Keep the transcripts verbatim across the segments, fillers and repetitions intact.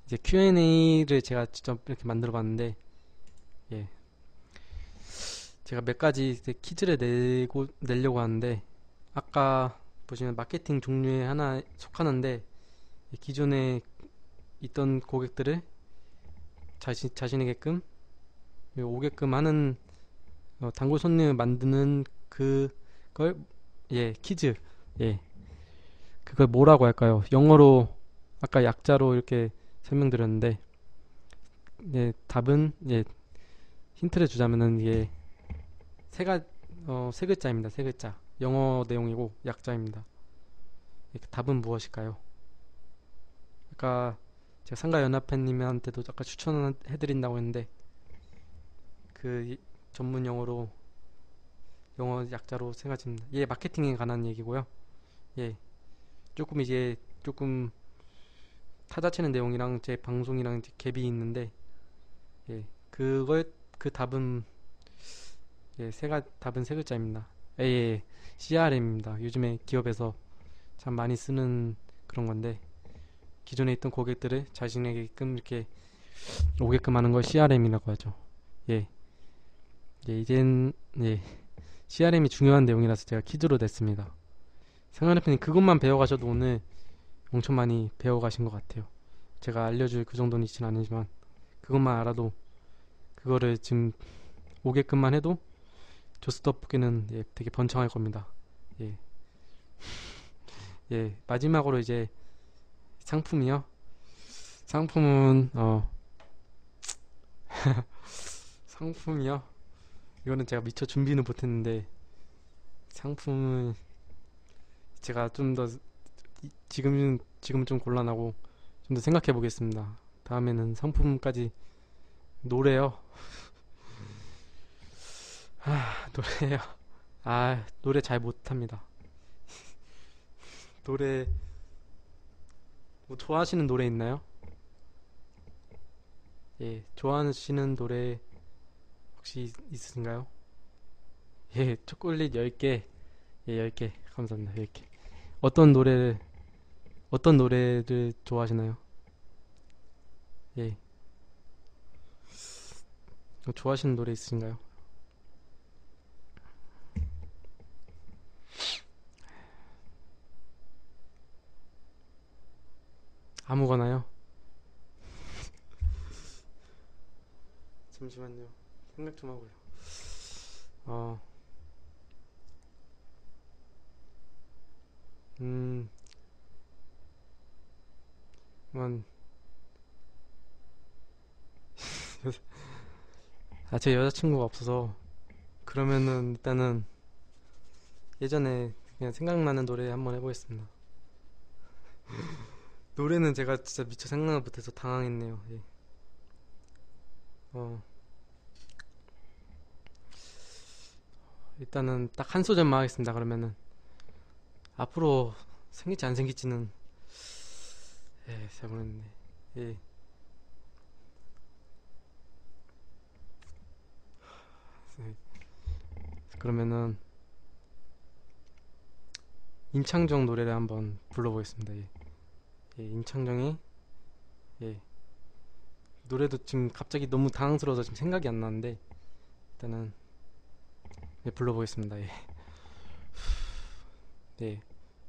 이제 큐 앤 에이를 제가 직접 이렇게 만들어 봤는데, 예. 제가 몇 가지 이제 퀴즈를 내고, 내려고 하는데, 아까 보시면 마케팅 종류에 하나 속하는데, 기존에 있던 고객들을 자신, 자신에게끔 오게끔 하는 어, 단골 손님을 만드는 그걸, 예, 퀴즈. 예. 그걸 뭐라고 할까요? 영어로 아까 약자로 이렇게 설명드렸는데, 예, 답은, 예, 힌트를 주자면은 이게 세 가, 어, 세 글자입니다. 세 글자. 영어 내용이고 약자입니다. 예, 그 답은 무엇일까요? 아까 제가 상가연합회님한테도 아까 추천해드린다고 했는데, 그 이- 전문 용어로 영어 약자로 세 가지입니다. 예, 마케팅에 관한 얘기고요. 예, 조금 이제 조금 타자치는 내용이랑 제 방송이랑 이제 갭이 있는데, 예, 그걸 그 답은, 예, 세가 답은 세 글자입니다. 예, 예, 씨알엠입니다. 요즘에 기업에서 참 많이 쓰는 그런 건데, 기존에 있던 고객들을 자신에게끔 이렇게 오게끔 하는 걸 씨알엠이라고 하죠. 예, 예, 이젠, 예, 씨알엠이 중요한 내용이라서 제가 퀴즈로 냈습니다. 생활대표님 그것만 배워가셔도 오늘 엄청 많이 배워가신 것 같아요. 제가 알려줄 그 정도는 있진 않지만 그것만 알아도, 그거를 지금 오게끔만 해도 조스 떡볶이는, 예, 되게 번창할 겁니다. 예, 예, 마지막으로 이제 상품이요. 상품은 어 상품이요. 이거는 제가 미처 준비는 못했는데, 상품은 제가 좀 더, 지금은 지금 좀 곤란하고 좀 더 생각해 보겠습니다. 다음에는 상품까지. 노래요. 아, 노래요. 아, 노래 잘 못합니다. 노래 뭐 좋아하시는 노래 있나요? 예, 좋아하시는 노래 혹시 있으신가요? 예, 초콜릿 열 개. 예, 열 개. 감사합니다. 열 개. 어떤 노래를 어떤 노래를 좋아하시나요? 예. 뭐 좋아하시는 노래 있으신가요? 아무거나요? 잠시만요. 생각 좀 하고요. 어, 음, 만, 아, 제 여자친구가 없어서, 그러면은 일단은 예전에 그냥 생각나는 노래 한번 해보겠습니다. 노래는 제가 진짜 미처 생각을 못해서 당황했네요. 예. 어, 일단은 딱 한 소절만 하겠습니다. 그러면은 앞으로 생길지 안 생길지는, 예, 잘 모르겠네. 예, 예. 그러면은 임창정 노래를 한번 불러보겠습니다. 예, 예, 임창정의, 예, 노래도 지금 갑자기 너무 당황스러워서 지금 생각이 안 나는데, 일단은, 예, 불러보겠습니다. 예, 네.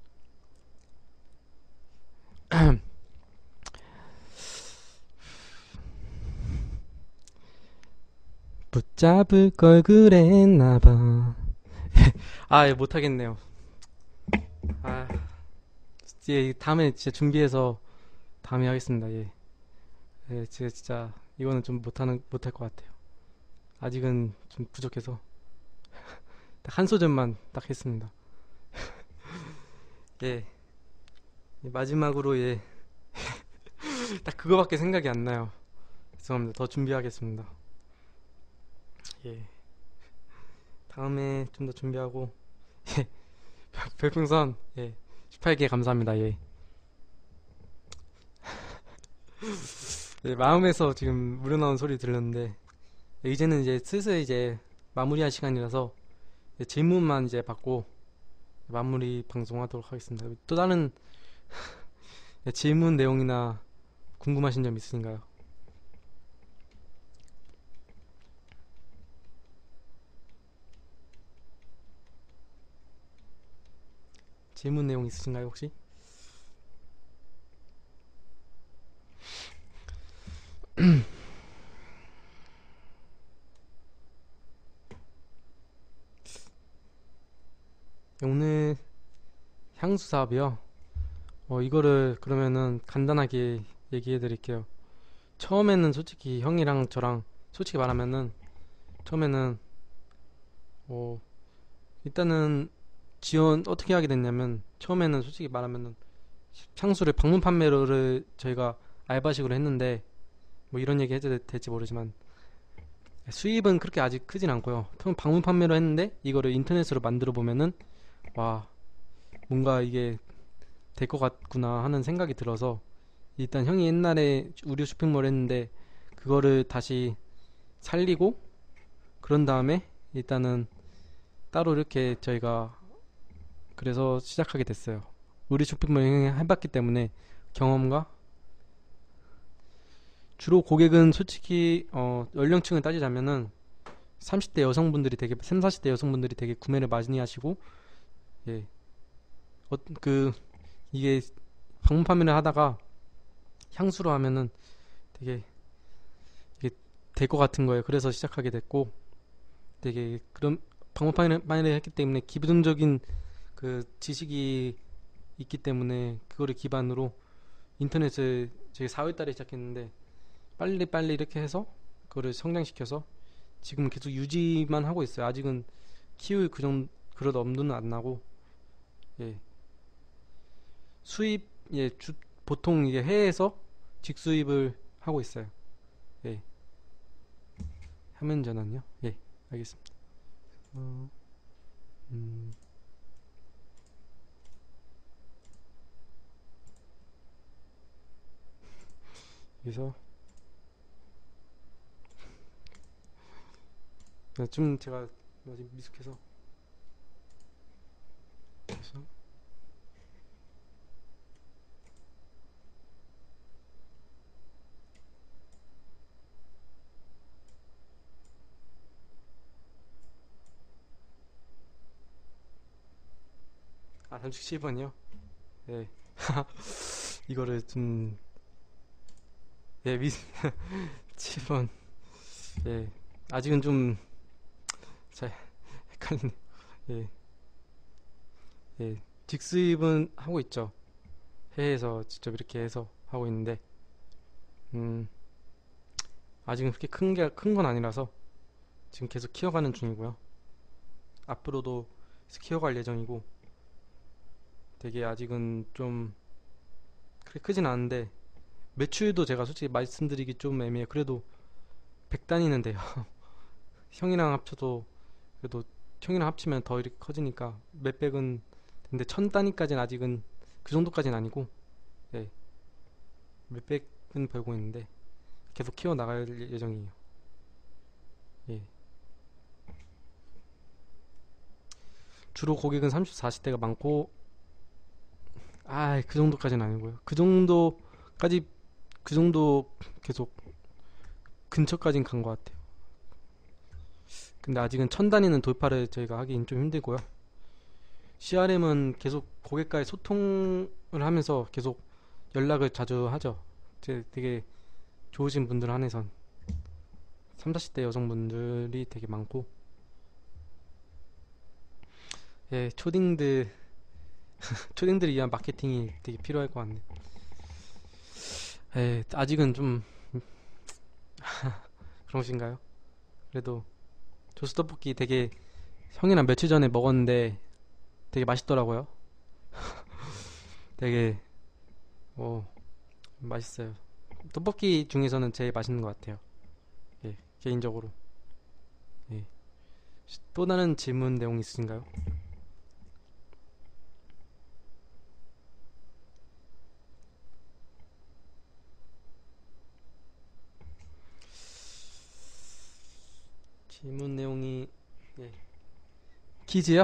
붙잡을 걸 그랬나봐. 아, 예, 못하겠네요. 아, 예, 다음에 진짜 준비해서 다음에 하겠습니다. 예, 예, 제가 진짜 이거는 좀 못하는 못할 것 같아요. 아직은 좀 부족해서 딱 한 소절만 딱 했습니다. 예, 예, 마지막으로, 예, 딱 그거밖에 생각이 안 나요. 죄송합니다. 더 준비하겠습니다. 예, 다음에 좀 더 준비하고, 예, 별풍선, 예, 십팔 개 감사합니다. 예, 예, 마음에서 지금 우러나온 소리 들렸는데, 예, 이제는 이제 슬슬 이제 마무리할 시간이라서, 예, 질문만 이제 받고 마무리 방송하도록 하겠습니다. 또 다른, 예, 질문 내용이나 궁금하신 점 있으신가요? 질문 내용 있으신가요, 혹시? 오늘 향수 사업이요. 어, 이거를 그러면은 간단하게 얘기해 드릴게요. 처음에는 솔직히 형이랑 저랑 솔직히 말하면은 처음에는 어, 일단은 지원 어떻게 하게 됐냐면 처음에는 솔직히 말하면은 향수를 방문 판매를 저희가 알바식으로 했는데 뭐 이런 얘기 해도 될지 모르지만 수입은 그렇게 아직 크진 않고요. 처음 방문 판매로 했는데 이거를 인터넷으로 만들어 보면은 와 뭔가 이게 될 것 같구나 하는 생각이 들어서 일단 형이 옛날에 우리 쇼핑몰 했는데 그거를 다시 살리고 그런 다음에 일단은 따로 이렇게 저희가 그래서 시작하게 됐어요. 우리 쇼핑몰 형이 해봤기 때문에 경험과 주로 고객은 솔직히 어, 연령층을 따지자면은 삼십 대 여성분들이 되게 삼, 사십 대 여성분들이 되게 구매를 많이 하시고 예. 어, 그 이게 방문 판매를 하다가 향수로 하면은 되게 이게 될 것 같은 거예요. 그래서 시작하게 됐고 되게 그런 방문 판매를 했기 때문에 기본적인 그 지식이 있기 때문에 그거를 기반으로 인터넷을 저희 사월 달에 시작했는데 빨리 빨리 이렇게 해서 그거를 성장시켜서 지금 계속 유지만 하고 있어요. 아직은 키울 그 정도 그런 엄두는 안 나고 예. 수입 예, 주, 보통 이게 해외에서 직수입을 하고 있어요. 예. 화면 전환요? 예. 알겠습니다. 어, 음, 그래서 네, 좀 제가 아직 미숙해서 그래서 아 삼십칠 번이요? 예. 이거를 좀 예, 미 칠 번. 예. 아직은 좀 잘 헷갈리네. 예. 예. 직수입은 하고 있죠. 해외에서 직접 이렇게 해서 하고 있는데 음, 아직은 그렇게 큰 게 큰 건 아니라서 지금 계속 키워가는 중이고요. 앞으로도 계속 키워갈 예정이고 되게 아직은 좀 그렇게 크진 않은데 매출도 제가 솔직히 말씀드리기 좀 애매해요. 그래도 백 단위는 돼요. 형이랑 합쳐도 그래도 형이랑 합치면 더 이렇게 커지니까 몇백은 근데 천 단위까지는 아직은 그 정도까지는 아니고 예, 몇백은 벌고 있는데 계속 키워 나갈 예정이에요. 예. 주로 고객은 삼십, 사십 대가 많고 아, 그 정도까지는 아니고요. 그 정도까지 그 정도 계속 근처까진 간 것 같아요. 근데 아직은 천 단위는 돌파를 저희가 하긴 좀 힘들고요. 씨알엠은 계속 고객과의 소통을 하면서 계속 연락을 자주 하죠. 제 되게 좋으신 분들 한해선 삼, 사십 대 여성분들이 되게 많고 예, 초딩들 초딩들을 위한 마케팅이 되게 필요할 것 같네요. 예, 아직은 좀 그러신가요? 그래도 조스 떡볶이 되게 형이랑 며칠 전에 먹었는데 되게 맛있더라고요. 되게 어 맛있어요. 떡볶이 중에서는 제일 맛있는 것 같아요. 예, 개인적으로. 예. 또 다른 질문 내용 있으신가요? 질문 내용이 예. 퀴즈요?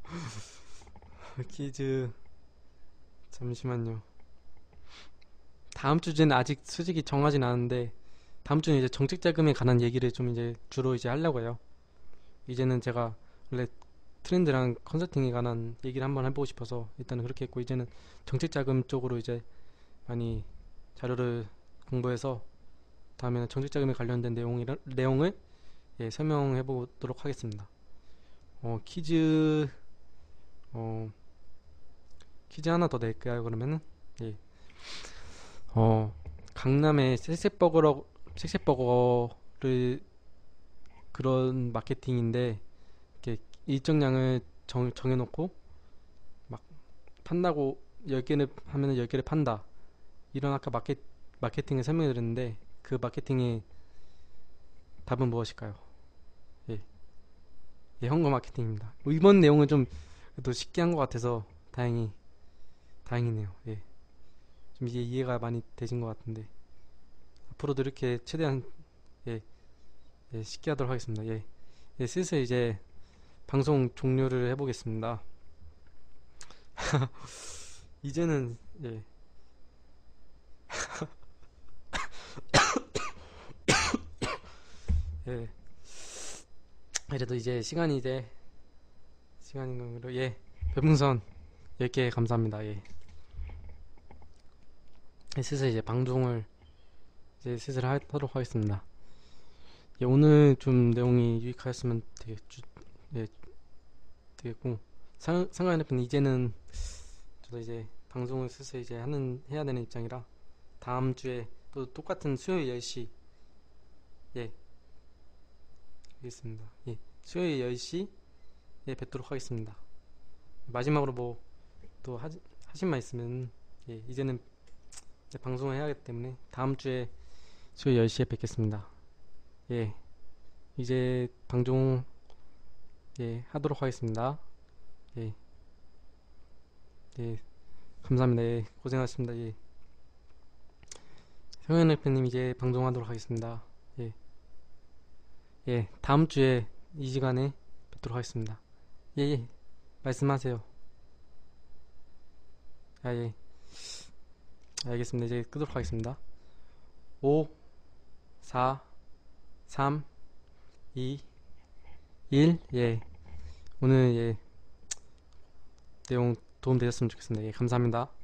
퀴즈 잠시만요. 다음 주 주제는 아직 솔직히 정하진 않은데 다음 주는 이제 정책 자금에 관한 얘기를 좀 이제 주로 이제 하려고 해요. 이제는 제가 원래 트렌드랑 컨설팅에 관한 얘기를 한번 해보고 싶어서 일단은 그렇게 했고, 이제는 정책 자금 쪽으로 이제 많이 자료를 공부해서 다음에는 정책 자금에 관련된 내용이, 내용을 예, 설명해 보도록 하겠습니다. 어, 퀴즈 어, 퀴즈 하나 더 낼까요, 그러면은? 예. 어, 강남의 쌕쌕버거러 쌕쌕버거를 그런 마케팅인데, 이렇게 일정량을 정, 정해놓고 막 판다고 열 개를 하면은 열 개를 판다, 이런 아까 마케, 마케팅을 설명해 드렸는데 그 마케팅의 답은 무엇일까요? 예, 예, 현금 마케팅입니다. 뭐 이번 내용은 좀 또 쉽게 한 것 같아서 다행히 다행이네요. 예, 좀 이제 이해가 많이 되신 것 같은데 앞으로도 이렇게 최대한 예, 예, 쉽게 하도록 하겠습니다. 예, 예, 슬슬 이제 방송 종료를 해보겠습니다. 이제는 예, 예, 그래도 이제 시간이 이제 시간인 건가요? 예, 별풍선 열 개 감사합니다. 예, 예, 슬슬 이제 방송을 이제 슬슬 하- 하도록 하겠습니다. 예, 오늘 좀 내용이 유익하였으면 되겠, 예, 되겠고, 상, 상관 대표는 이제는 저도 이제 방송을 슬슬 이제 하는 해야 되는 입장이라 다음 주에 또 똑같은 수요일 열 시, 예, 알겠습니다. 예, 수요일 열 시에 뵙도록 하겠습니다. 마지막으로 뭐 또 하신 말 있으면, 예, 이제는 이제 방송을 해야 하기 때문에 다음 주에 수요일 열 시에 뵙겠습니다. 예, 이제 방송 예, 하도록 하겠습니다. 예, 예, 감사합니다. 예, 고생하셨습니다. 예, 성현 대표님 이제 방송하도록 하겠습니다. 예, 예, 다음 주에 이 시간에 뵙도록 하겠습니다. 예, 예, 말씀하세요. 아, 예, 알겠습니다. 이제 끄도록 하겠습니다. 오, 사, 삼, 이, 일, 예, 오늘 예, 내용 도움 되셨으면 좋겠습니다. 예, 감사합니다.